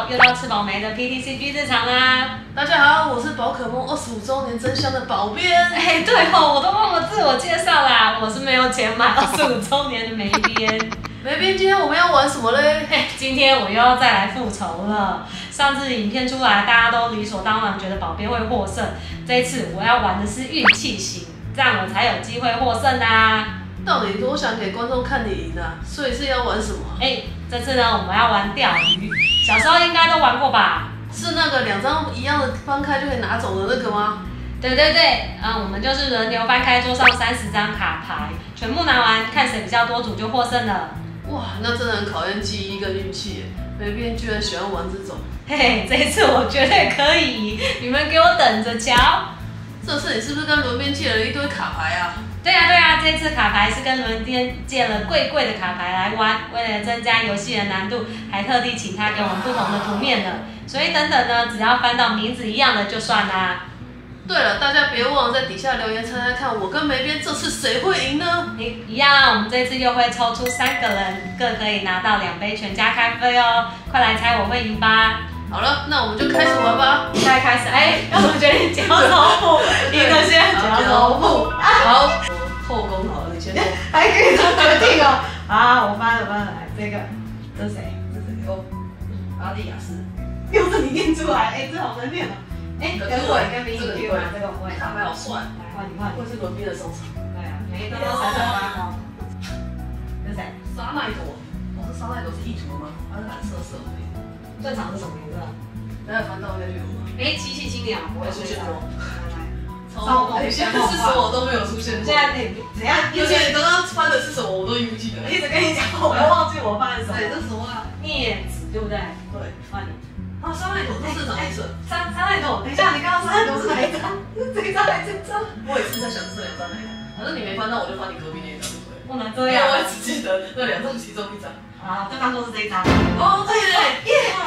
好，又到吃饱没的 PTCG 日常啦。 大家好，我是宝可梦25周年真香的宝编。 哎，对哦，我都忘了自我介绍啦，我是没有钱买25周年的梅编。 梅编，今天我们要玩什么嘞？ 嘿，今天我又要再来复仇了。上次影片出来，大家都理所当然觉得宝编会获胜，这一次我要玩的是运气型，这样我才有机会获胜啊。 到底多想给观众看你赢啊？所以是要玩什么？ 哎，这次呢，我们要玩钓鱼，小时候应该都玩过吧？ 是那个2张一样的翻开就可以拿走的那个吗？ 对对对，我们就是轮流翻开桌上30张卡牌，全部拿完，看谁比较多组就获胜了。 哇，那真的很考验记忆跟运气耶。梅编居然喜欢玩这种。 嘿嘿，这一次我绝对可以，你们给我等着瞧。 这次你是不是跟轮编借了一堆卡牌啊？ 对啊，这次卡牌是跟轮编借了贵的卡牌来玩，为了增加游戏的难度，还特地请他给我们不同的图面的。所以等等呢，只要翻到名字一样的就算啦。 对了，大家别忘了在底下留言猜猜看，我跟梅编这次谁会赢呢？ 一样，我们这次又会抽出3个人，各可以拿到2杯全家咖啡哦。快来猜我会赢吧！ 好了，那我们就开始玩吧。 现在开始，要怎么决定交手部？一个先交手部。 好，我后宫好了，你先做。 还可以做决定哦。好，我翻了，来这个，这是谁？ 哦，阿蒂亚斯。 又是你念出来，这好难念哦。跟我跟冰雨嘛，这个我会。 卡牌好帅。 来换你换。 会是轮编的收场。 对啊，每一张都闪闪发光。这是谁？ 沙奈朵。哦，这沙奈朵是异图吗？它是蓝色的。 正常是什么颜色？ 等下翻到应该就有了。 奇奇青鸟，我也出现过。来， 超梦，现在是什么我都没有出现过。 现在怎样？ 而且刚刚翻的是什么我都记不记得。 一直跟你讲，我都忘记我翻的什么。 对，这是什么啊？ 镊子，对不对？ 对， 换你。 啊，沙奈朵这是什么颜色？ 沙奈朵，等一下，你刚刚沙奈朵是哪一张？这一张还是这张？ 我也是在想这2张哪一张。反正你没翻到，我就翻你隔壁那一张就对了。 不能这样。 我也只记得那2张其中1张。 啊，就当做是这一张。 哦，对耶，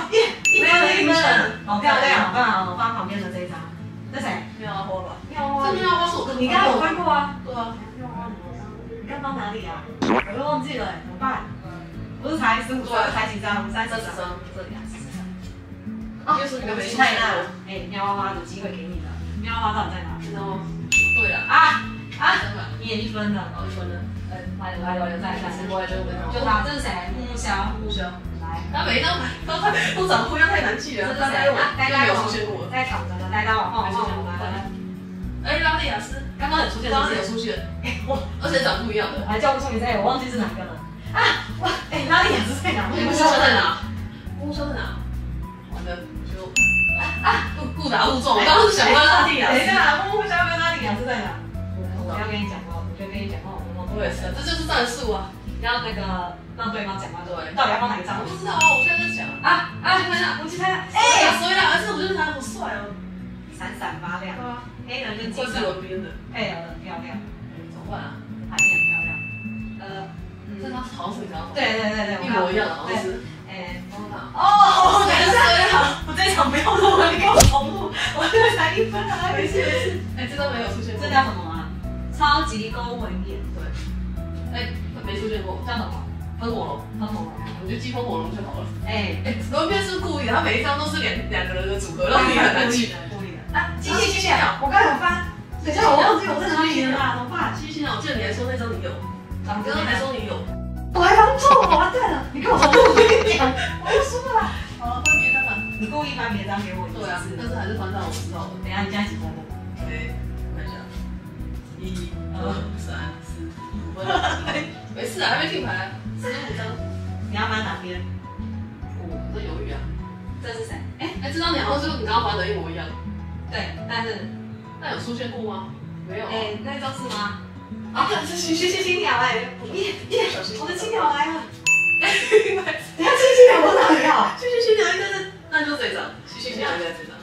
1分，好漂亮，好棒！我翻旁边的这一张。这谁？ 妙花吧？ 妙花。 这妙花是我跟你刚刚有翻过啊？ 对啊。 妙花怎么翻？你刚翻哪里啊？我都忘记了，怎么办？不是才15张，才几张？30张。这里啊，40张。 哦，又是一个没出现过。 妙花的机会给你了。妙花到底在哪？ 知道吗？对了。 你也1分了。 哦，1分了。 来，就他，这是谁？木萧。来， 他每一张牌都长不一样，太难记了。 这是谁？ 呆没有出现过。 在躺着的，呆往后， 拉蒂亚斯， 刚刚有出现， 有出现。而且长不一样的。 还叫不出名字，我忘记是哪个了。拉蒂亚斯在哪？ 木萧在哪？完了，就误打误撞。我刚刚是想问拉蒂亚斯。 等一下，木萧跟拉蒂亚斯在哪？我要跟你讲话， 我也是，这就是战术啊！ 要那个让对方讲话， 对， 到底要放哪一张？ 我不知道啊，我现在在讲我去看， 谁啦？而且我觉得他好帅哦， 闪闪发亮，黑人跟金色轮边的， 配合的漂亮， 怎么办啊？ 牌面很漂亮， 这张好像是你刚刚对， 一模一样，好像是， 哦，等一下，我这一场不要录了，你给我重录，我这才1分啊， 没事，这张没有出现过， 这叫什么啊？超级勾魂眼， 对，没出现过， 叫什么？ 喷火龙，我觉得记喷火龙就好了。轮边是故意的，他每一张都是两个人的组合，让你很难记。 故意的。机器鸟，我刚才有翻，等一下我忘记我在哪里了，怎么办？ 机器鸟，我记得你还说那张你有，你刚刚还说你有， 我还翻错了，完蛋了！你跟我重录，我跟你讲，我又输了。 好，翻别张了。 你故意翻别张给我一次。 对啊，但是还是翻到我知道的。 等一下，你现在几分了？ 看一下，1、2、3、4、5分。没事啊，还没听牌，15张。 你要翻哪边？ 我在犹豫啊。 这是谁？ 这张2张就是你刚刚翻的一模一样。 对，但是那有出现过吗？没有。 那张是吗？是青鸟我的青鸟来了。等下青鸟我哪里要？ 青鸟应该是，那就是这张。青鸟应该是这张。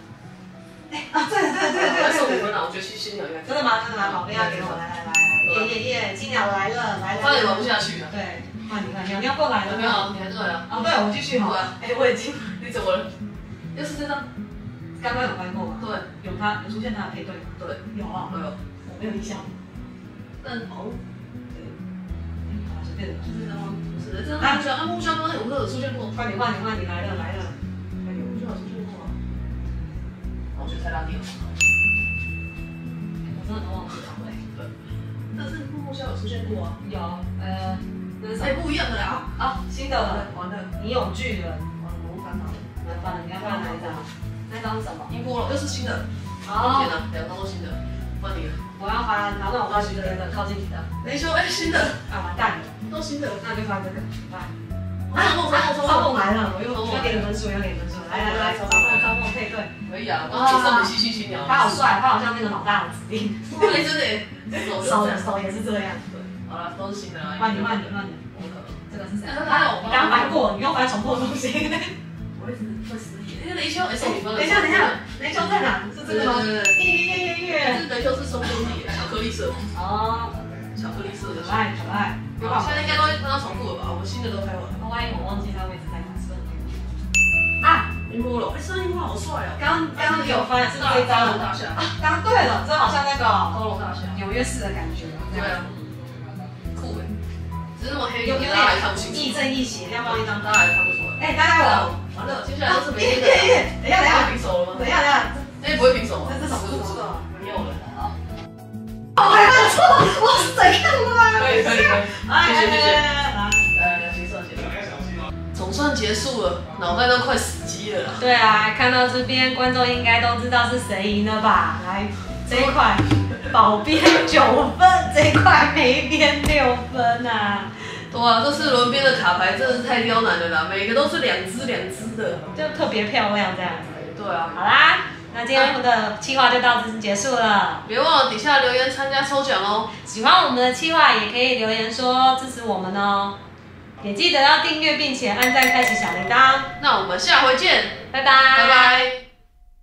对。 是5分啊，我觉得青鸟应该。 真的吗？宝贝要给我，来，耶！青鸟来了。 差点玩不下去了。 对，换你，你要过来了。 没有，你还对啊。 对，我继续好了。我已经。 你怎么了？又是这张。 刚刚有翻过吗？ 对， 有出现他的配对吗？ 对， 有啊。我没有印象。 但好， 对，好，随便的。 是这张吗？不是，这张木箱刚刚有没有出现过？ 换你来了， 太大地了。 我真的都忘记了。 对，但是木木箱有出现过啊。 有，那是什么？ 不一样的啦。 啊，新的了， 完了， 你有巨人， 完了，我翻到了。 你要翻哪一张？那张是什么？ 英波了，又是新的。 哦， 天哪，2张都新的，换你了。 我要翻，好，那我翻新的，靠近你的。 雷修，新的。 啊，完蛋了， 都新的， 那就翻这个，来。 超梦来了，我又给你分数，来，超梦配对。 可以啊，我送你西西鸟。 他好帅，他好像那个老大的指定。 对，真的， 手也是这样。 对，好了，都是新的啦。 换你。这个是谁？你刚翻过，你又翻重复东西。 我一直会失忆。雷修，送你分了。 等一下，雷修在哪？是这个吗？ 耶！这雷修是松兄弟，巧克力色。 哦， 巧克力色的。 可爱。 好，现在应该都会看到重复了吧？我们新的都开完了。 万一我忘记他位置在哪？是啊， 樱波了。这樱波好帅哦。 刚有翻是这一张。 大厦。 刚对了，这好像那个高楼大厦。 纽约市的感觉。 对啊。酷哎。只是那么黑， 有点亦正亦邪，要不要一张？ 大家也看不出来。 大家我。 完了，接下来都是没天的。 等一下， 平手了吗？ 等一下。 不会平手。 这手不错。 没有了。 还犯错，我是怎样啊？ 可以。谢谢。 来， 良心算结束。总算结束了，脑袋都快死机了。 对啊，看到这边，观众应该都知道是谁赢了吧？来，这一块保边9分，这一块没边6分啊。 对啊，这次轮边的卡牌真的是太刁难了啦，每个都是2只的， 就特别漂亮这样。 对啊。 好啦。那今天的企划就到此结束了， 别忘了底下留言参加抽奖哦。 喜欢我们的企划也可以留言说支持我们哦，也记得要订阅并且按赞开启小铃铛。 那我们下回见， 拜拜。 拜拜。